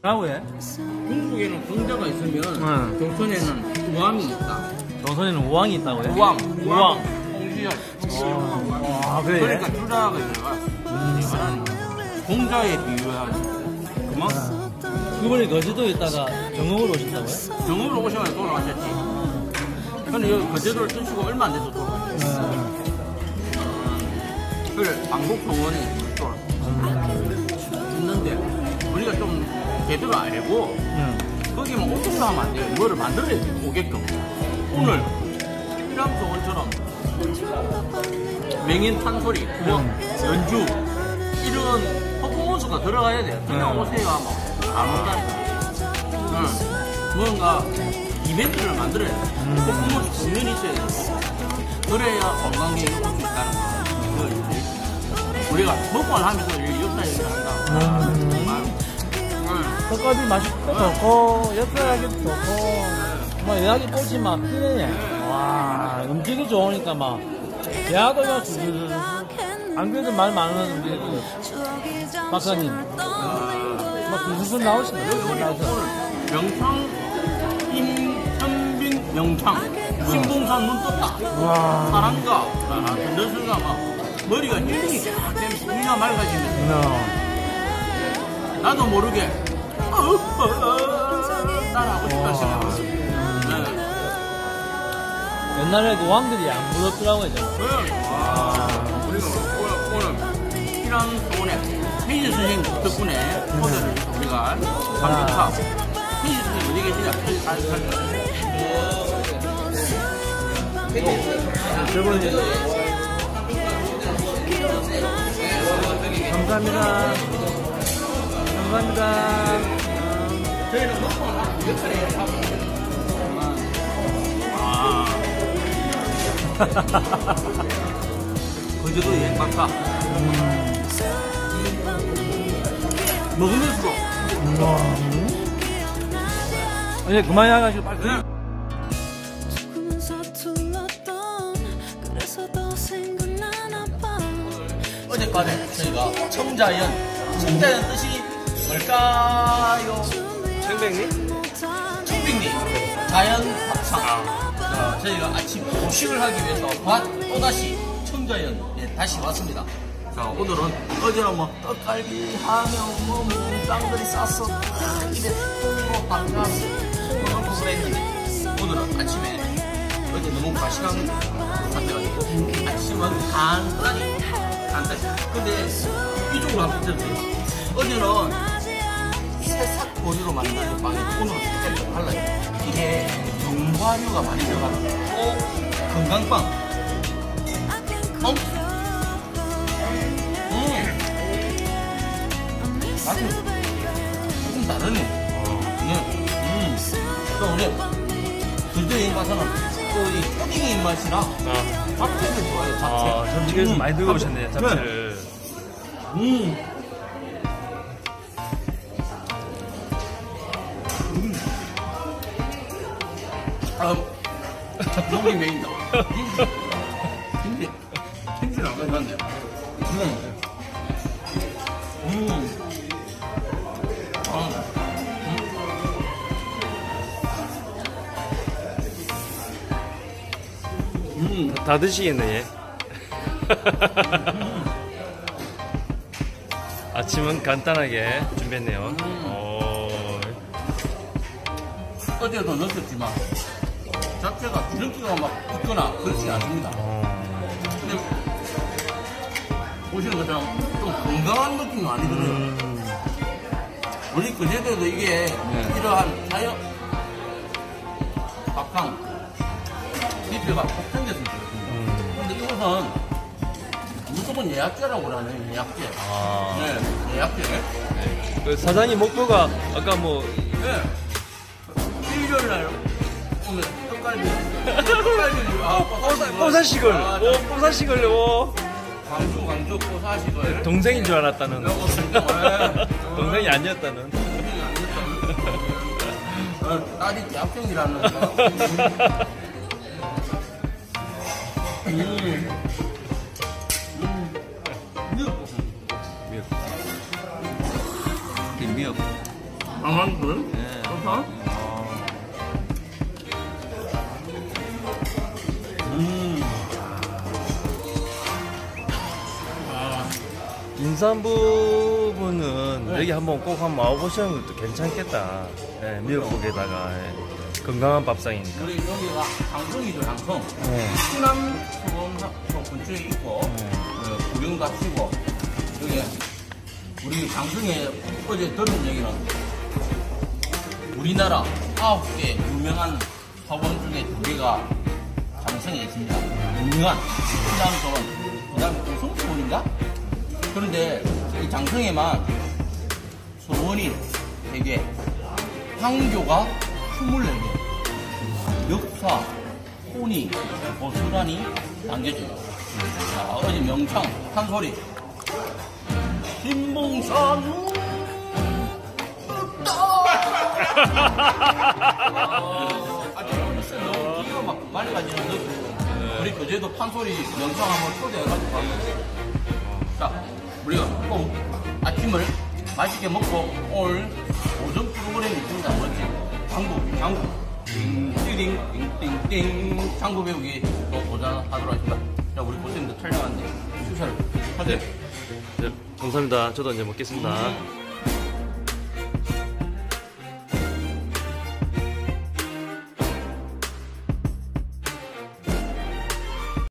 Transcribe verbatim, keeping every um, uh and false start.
라고 해? 중국에는 공자가 있으면 응. 조선에는 우왕이 있다. 조선에는 우왕이 있다고 해? 우왕. 우왕. 홍시열. 어. 아, 그래? 그러니까 주자가 있어가 음. 공자에 비유하는 그만 그분이 거제도에 있다가 경험으로 오셨다고요? 정으로 오시면 돌아가셨지. 근데 여기 거제도를 뜨시고 얼마 안 돼서 돌아가셨어. 음. 그래, 방곡동원이 돌아갔어. 있는데 우리가 좀 제대로 알고 음. 거기만 오픈도 하면 안 돼요. 이거를 만들어야 돼요. 오게끔. 오늘 피랑소원처럼 맹인 탄소리, 뭐 연주 이런 퍼포먼스가 들어가야 돼요. 그냥 음. 오세요 하면 안 온다니까. 응. 뭔가 이벤트를 만들어야 돼. 음. 퍼포먼스 공연이 있어야 되고 그래야 관광객이 올 수 있다는 거. 우리가 먹고만 하면서 역사 얘기를 한다. 음. 떡갈비 맛있고 좋고 옆에하기도 좋고 뭐 예약이 꽃이 막 피네. 와 음식이 좋으니까 막 대화도 그냥 줄줄줄. 안 그래도 말 많은 우리 박사님 막 줄줄줄 나오시네. 명창 임현빈 명창 신봉산 눈 떴다. 와 사랑가 전대수가 막 머리가 힐링이 쫙 되면서 눈이가 맑아지면서 no. 나도 모르게 어, 어, 어, 따라하고 싶다 생각했어. 네. 옛날에 그 왕들이 안 불렀더라고요. 그래. 와, 우리가 오늘, 오늘 이런 소원에 페이지 선생님 덕분에 초대를 해서 우리가 감사합니다. 페이지 선생님 어디 계시냐? 페이지 잘 저번에 감사합니다. 감사합니다. 저희는 먹고 나서 몇 차례 하고 아. 거제도 여행 갔다. 음. 먹으면서도. 아니, 그만해가지고 빨리. 네. 어제까지 저희가 청자연, 청자연 뜻이 뭘까요? 청백리? 청백리, 자연 밥상. 자, 저희가 아침 조식을 하기 위해서 밭 또다시 청자연에 다시 왔습니다. 자, 오늘은 어제는 뭐 떡갈비 하며 뭐 몽땅들이 쌌어. 입에 콩고 반가서 콩을 먹고 그랬는데 오늘은 아침에 어제 너무 과식한 것 같아가지고 아침은 간단히 간단히. 근데 이쪽으로 한번 드세요. 어제는 새싹 고리로 만든 빵이 오늘은 색깔이 좀 달라요. 이게 견과류가 많이 들어가는 또 건강빵. 어? 음. 맛은 조금 다르네. 네. 음. 또 우리 둘째 여행 가서는 또 이 푸딩 입맛이랑 잡채를 좋아해요. 잡채. 아, 전직에서 음. 많이 들고 오셨네, 잡채를. 음. 음. 아, 목이 메인다. 김치, 김치는 안 가져왔네. 음. 음. 아. 음. 다 드시겠네, 얘. 아침은 간단하게 준비했네요. 음. 오. 어제도 넣었지만 자체가 기름기가 막 있거나 그렇지 않습니다. 근데 보시는 것처럼 좀 건강한 느낌이 많이 들어요. 음. 우리 그제도도 이게 네. 이러한 자연 밥상 리필가 폭탄됐습니다. 음. 근데 이것은 무조건 예약제라고 그러네. 예약제. 아. 네, 예약제. 그 사장님 목표가 아까 뭐 네. 일요일 날 오늘 떡갈비. 떡갈비. 아, 뽀사식을 아, 오 뽀사식을 오 광주 광주 뽀사식을. 동생인 줄 알았다는 라고 생각을. 동생이 아니었다는 동생이 아니었다는. 어, 딸이 대학생이라는 거. 음. 음. 미역. 미역. 이 미역. 강한술? 네. 좋다? 음. 인삼 부분은 여기 한번 꼭 한번 와보시는 것도 괜찮겠다. 예, 미역국에다가 예, 건강한 밥상이니까. 우리 여기가 장성이죠, 장성. 네. 충남 수원 근처에 있고, 어, 구경 같이고, 여기 우리 장성에 어제 들은 얘기는 우리나라 아홉 개 유명한 학원 중에 두 개가 장성에 있습니다. 유명한 충남 수원, 그 다음에 고성수원인가? 그런데 이 장성에만 소원이 되게 황교가 스물네 개, 역사, 혼이, 고스란히 남겨져요. 자, 어제 명창, 한 소리. 신봉산 아주 너무 기가 막 맑아지는 느낌. 우리 그제도 판소리 명창 한번 초대해가지고 왔는데. 자, 우리가 꼭 아침을 맛있게 먹고 오늘 오전 프로그램이 있습니다. 뭐지? 장구, 장구. 띵띵, 띵띵띵. 장구 배우기 또 도전하도록 하겠습니다. 자, 우리 고생들 촬영하는데, 수사를 하세요. 네, 감사합니다. 저도 이제 먹겠습니다.